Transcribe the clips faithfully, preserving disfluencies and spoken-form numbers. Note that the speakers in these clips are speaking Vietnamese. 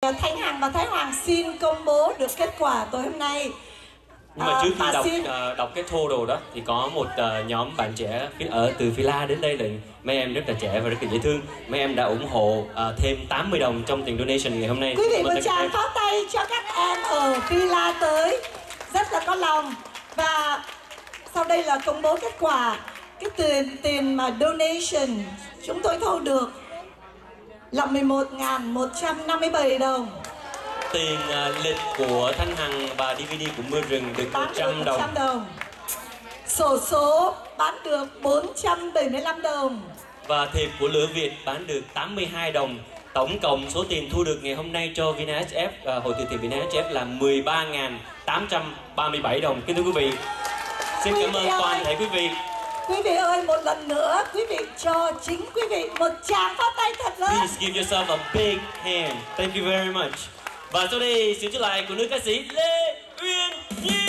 Thanh Hằng và Thái Hoàng xin công bố được kết quả tối hôm nay. Nhưng mà trước khi à, đọc xin... uh, đọc cái total đó thì có một uh, nhóm bạn trẻ ở từ Villa đến đây, là mấy em rất là trẻ và rất là dễ thương. Mấy em đã ủng hộ uh, thêm tám mươi đồng trong tiền donation ngày hôm nay. Quý vị một tràng pháo tay cho các em ở Villa tới, rất là có lòng. Và sau đây là công bố kết quả. Cái tiền tiền mà donation chúng tôi thu được là mười một nghìn một trăm năm mươi bảy đồng. Tiền uh, lịch của Thanh Hằng và đê vê đê của Mưa Rừng được một trăm đồng. đồng. Xổ số bán được bốn trăm bảy mươi lăm đồng. Và thiệp của Lửa Việt bán được tám mươi hai đồng. Tổng cộng số tiền thu được ngày hôm nay cho Vina ét ép, uh, Hội từ thiện Vina ét ép là mười ba nghìn tám trăm ba mươi bảy đồng. Kính thưa quý vị, xin quý cảm ơn toàn thể quý vị. Quý vị ơi, một lần nữa quý vị cho chính quý vị một tràng pháo tay thật lớn. Please give yourself a big hand. Thank you very much. Và sau đây sự trở lại của nữ ca sĩ Lê Uyên Nhi.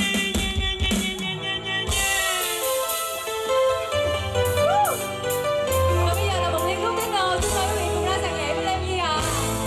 Và bây giờ là một liên khúc tiếp nối, chúng tôi quý vị cùng ra sàn nhảy với em Nhi ạ.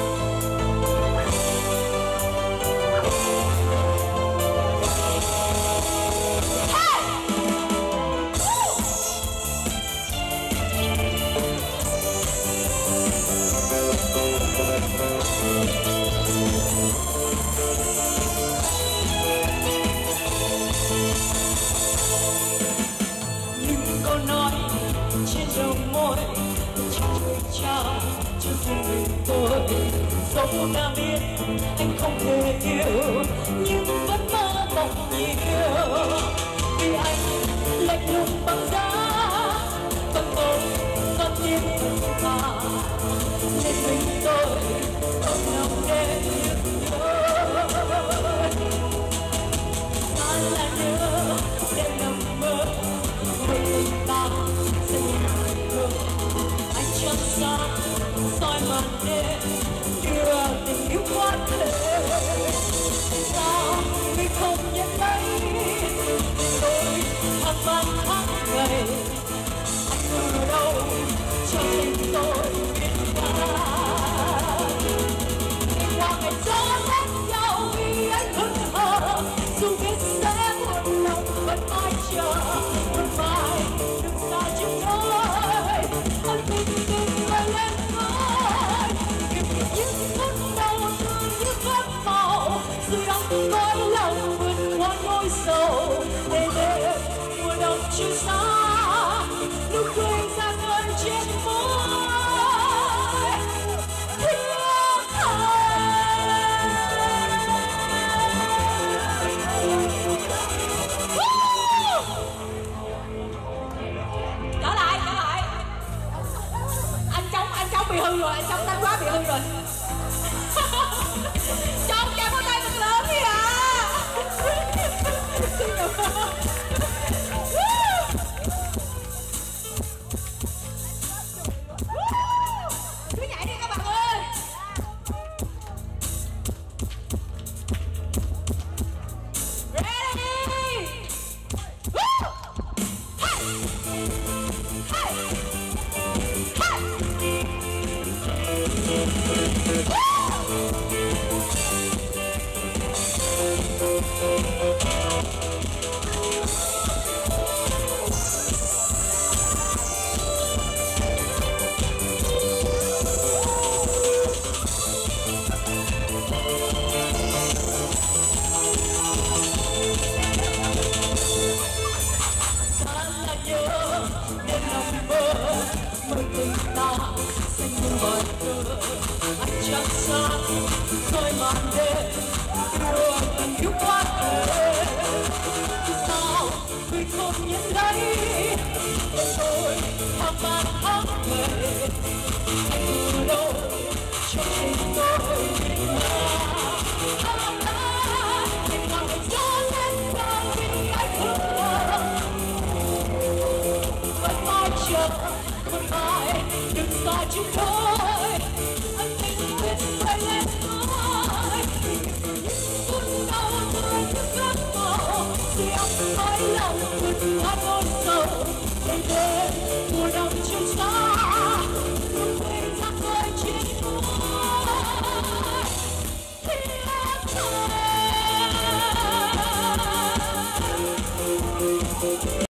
Dẫu đã biết anh không thể yêu, nhưng vẫn mơ mộng nhiều. Vì anh lạnh lùng băng giá, còn tôi còn tim thật thà. Nên mình tôi ôm lòng đêm nhớ. Ta là nhớ đêm nằm mơ, mình ta sẽ nhìn thương. Anh chẳng xa soi màn đêm, đưa tình yêu qua thế. Sao mình không nhận thấy tôi hàng vạn tháng ngày anh ở đâu cho tình tôi biết ta. Qua ngày gió rét nhau vì anh hững hờ, dù biết sẽ buồn lòng vẫn mãi chờ. Một mai đừng xa chúng tôi, anh từng từng bay lên ngôi. Những phút đau thương như phép màu, rồi đong cõi lòng vượt qua nỗi sầu. Để đêm mùa đông chưa xa, nụ cười ra ngân trên môi. Trở lại, trở lại. Anh Trống, anh Trống bị hư rồi, anh Trống đánh quá bị hư rồi. Trống cho có tay thật lớn đi à. Cứ nhảy đi các bạn ơi. Ready. Woo! Hey! Hey! Hey! Rồi màn đêm đưa tình yêu qua thế. Sao người không nhận thấy tôi hàng vạn tháng ngày anh ở đâu cho tình tôi biết là. Tình lòng gió lên cao vì anh hững hờ, vẫn mãi chờ. Một mai đừng xa chúng tôi, anh tình nguyện bay lên ngôi. Những phút đau thương như phép màu, rồi ấm mãi lòng vượt qua nỗi sầu. Để đêm mùa đông chưa xa, nụ cười ra khơi trên môi. Hãy subscribe cho kênh Ghiền Mì Gõ để không bỏ lỡ